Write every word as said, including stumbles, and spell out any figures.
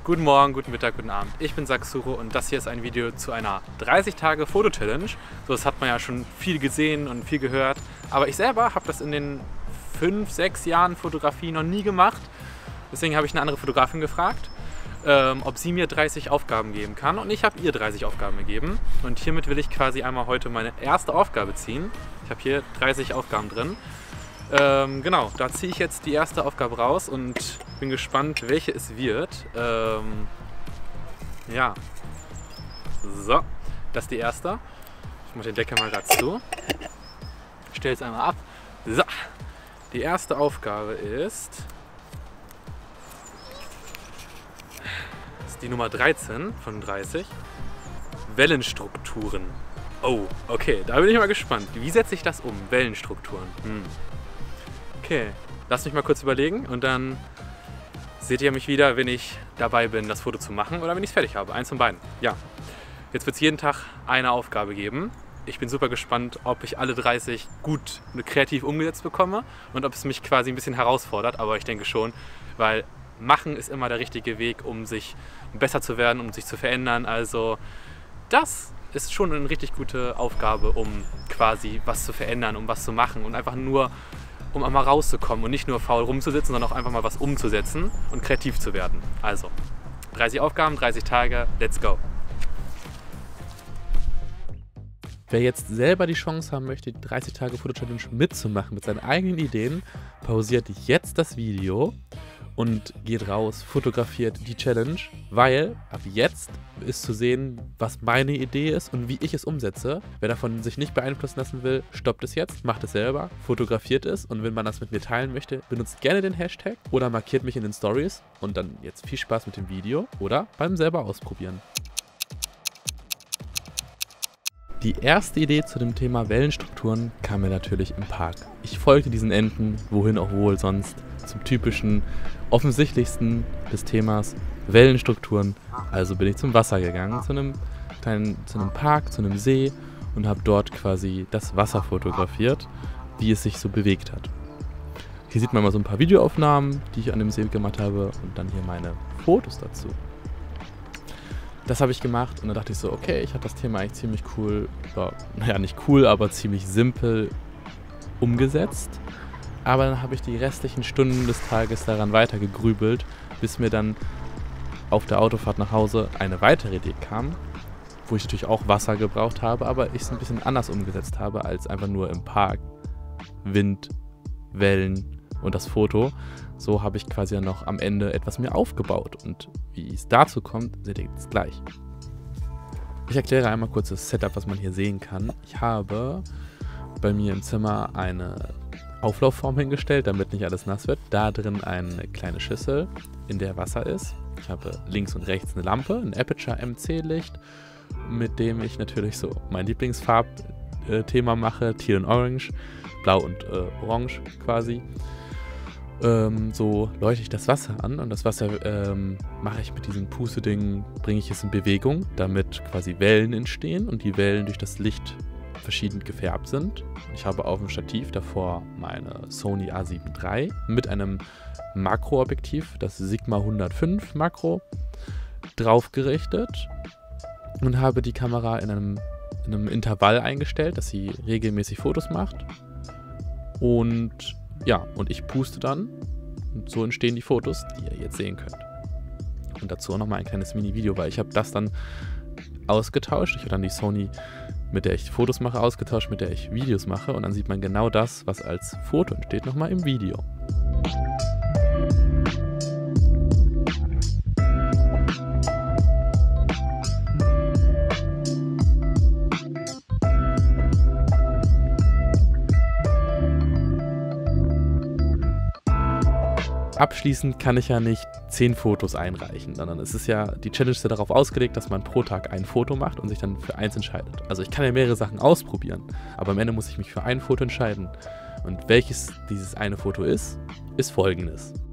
Guten Morgen, guten Mittag, guten Abend. Ich bin Saxuro und das hier ist ein Video zu einer dreißig Tage Foto-Challenge. So, das hat man ja schon viel gesehen und viel gehört. Aber ich selber habe das in den fünf, sechs Jahren Fotografie noch nie gemacht. Deswegen habe ich eine andere Fotografin gefragt, ähm, ob sie mir dreißig Aufgaben geben kann. Und ich habe ihr dreißig Aufgaben gegeben. Und hiermit will ich quasi einmal heute meine erste Aufgabe ziehen. Ich habe hier dreißig Aufgaben drin. Ähm, genau, da ziehe ich jetzt die erste Aufgabe raus und bin gespannt, welche es wird. Ähm, ja, so, das ist die erste. Ich mache den Deckel mal gerade zu. Ich stelle es einmal ab. So, die erste Aufgabe ist, ist die Nummer dreizehn von dreißig. Wellenstrukturen. Oh, okay, da bin ich mal gespannt. Wie setze ich das um? Wellenstrukturen. Hm. Okay, lasst mich mal kurz überlegen und dann seht ihr mich wieder, wenn ich dabei bin, das Foto zu machen oder wenn ich es fertig habe. Eins von beiden. Ja, jetzt wird es jeden Tag eine Aufgabe geben. Ich bin super gespannt, ob ich alle dreißig gut und kreativ umgesetzt bekomme und ob es mich quasi ein bisschen herausfordert, aber ich denke schon, weil machen ist immer der richtige Weg, um sich besser zu werden, um sich zu verändern. Also das ist schon eine richtig gute Aufgabe, um quasi was zu verändern, um was zu machen und einfach nur um einmal rauszukommen und nicht nur faul rumzusitzen, sondern auch einfach mal was umzusetzen und kreativ zu werden. Also, dreißig Aufgaben, dreißig Tage, let's go! Wer jetzt selber die Chance haben möchte, die dreißig Tage Foto-Challenge mitzumachen mit seinen eigenen Ideen, pausiert jetzt das Video und geht raus, fotografiert die Challenge, weil ab jetzt ist zu sehen, was meine Idee ist und wie ich es umsetze. Wer davon sich nicht beeinflussen lassen will, stoppt es jetzt, macht es selber, fotografiert es und wenn man das mit mir teilen möchte, benutzt gerne den Hashtag oder markiert mich in den Stories und dann jetzt viel Spaß mit dem Video oder beim selber ausprobieren. Die erste Idee zu dem Thema Wellenstrukturen kam mir natürlich im Park. Ich folgte diesen Enten, wohin auch wohl sonst, zum typischen, offensichtlichsten des Themas Wellenstrukturen. Also bin ich zum Wasser gegangen, zu einem kleinen, zu einem Park, zu einem See und habe dort quasi das Wasser fotografiert, wie es sich so bewegt hat. Hier sieht man mal so ein paar Videoaufnahmen, die ich an dem See gemacht habe und dann hier meine Fotos dazu. Das habe ich gemacht und dann dachte ich so, okay, ich habe das Thema eigentlich ziemlich cool, ja, naja, nicht cool, aber ziemlich simpel umgesetzt. Aber dann habe ich die restlichen Stunden des Tages daran weiter gegrübelt, bis mir dann auf der Autofahrt nach Hause eine weitere Idee kam, wo ich natürlich auch Wasser gebraucht habe, aber ich es ein bisschen anders umgesetzt habe, als einfach nur im Park, Wind, Wellen und das Foto. So habe ich quasi dann noch am Ende etwas mehr aufgebaut und wie es dazu kommt, seht ihr jetzt gleich. Ich erkläre einmal kurz das Setup, was man hier sehen kann. Ich habe bei mir im Zimmer eine Auflaufform hingestellt, damit nicht alles nass wird. Da drin eine kleine Schüssel, in der Wasser ist. Ich habe links und rechts eine Lampe, ein Aperture M C Licht, mit dem ich natürlich so mein Lieblingsfarbthema mache, Teal und Orange, Blau und äh, Orange quasi. Ähm, so leuchte ich das Wasser an und das Wasser ähm, mache ich mit diesem Pusteding, bringe ich es in Bewegung, damit quasi Wellen entstehen und die Wellen durch das Licht verschieden gefärbt sind. Ich habe auf dem Stativ davor meine Sony A sieben drei mit einem Makroobjektiv, das Sigma hundertfünf Makro, draufgerichtet und habe die Kamera in einem, in einem Intervall eingestellt, dass sie regelmäßig Fotos macht. Und ja, und ich puste dann und so entstehen die Fotos, die ihr jetzt sehen könnt. Und dazu auch nochmal ein kleines Mini-Video, weil ich habe das dann ausgetauscht. Ich habe dann die Sony, mit der ich Fotos mache, ausgetauscht, mit der ich Videos mache. Und dann sieht man genau das, was als Foto entsteht, nochmal im Video. Abschließend kann ich ja nicht zehn Fotos einreichen, sondern es ist ja, die Challenge ist ja darauf ausgelegt, dass man pro Tag ein Foto macht und sich dann für eins entscheidet. Also ich kann ja mehrere Sachen ausprobieren, aber am Ende muss ich mich für ein Foto entscheiden. Und welches dieses eine Foto ist, ist folgendes.